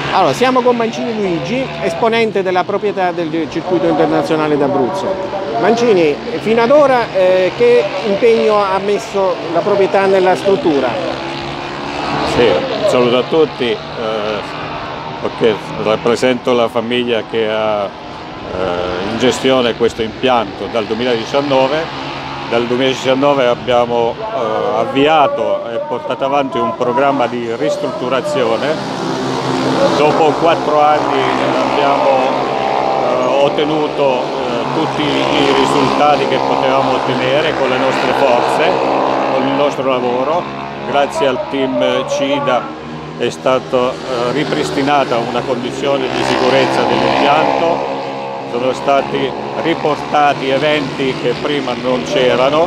Allora, siamo con Mancini Luigi, esponente della proprietà del circuito internazionale d'Abruzzo. Mancini, fino ad ora che impegno ha messo la proprietà nella struttura? Sì, saluto a tutti, perché rappresento la famiglia che ha in gestione questo impianto dal 2019. Dal 2019 abbiamo avviato e portato avanti un programma di ristrutturazione. Dopo 4 anni abbiamo ottenuto tutti i risultati che potevamo ottenere con le nostre forze, con il nostro lavoro. Grazie al team CIDA è stata ripristinata una condizione di sicurezza dell'impianto, sono stati riportati eventi che prima non c'erano,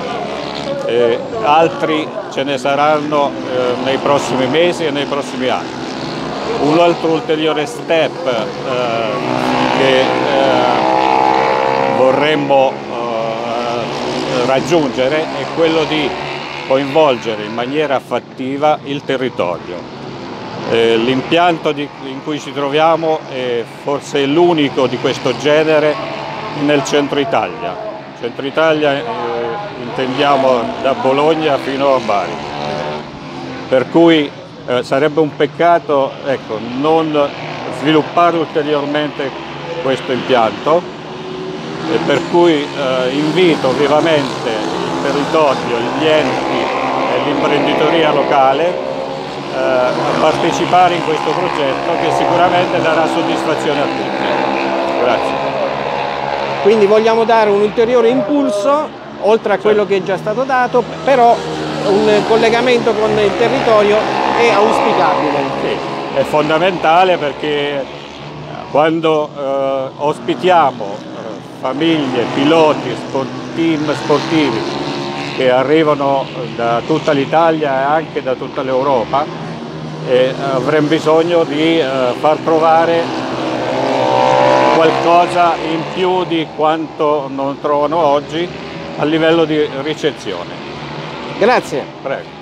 altri ce ne saranno nei prossimi mesi e nei prossimi anni. Un altro ulteriore step che vorremmo raggiungere è quello di coinvolgere in maniera fattiva il territorio. L'impianto in cui ci troviamo è forse l'unico di questo genere nel centro Italia. Centro Italia intendiamo da Bologna fino a Bari. Per cui sarebbe un peccato, ecco, non sviluppare ulteriormente questo impianto, e per cui invito vivamente il territorio, gli enti e l'imprenditoria locale a partecipare in questo progetto che sicuramente darà soddisfazione a tutti. Grazie. Quindi vogliamo dare un ulteriore impulso, oltre a quello che è già stato dato, però un collegamento con il territorio è auspicabile. Sì, è fondamentale perché quando ospitiamo famiglie, piloti, team sportivi che arrivano da tutta l'Italia e anche da tutta l'Europa, avremo bisogno di far trovare qualcosa in più di quanto non trovano oggi a livello di ricezione. Grazie. Prego.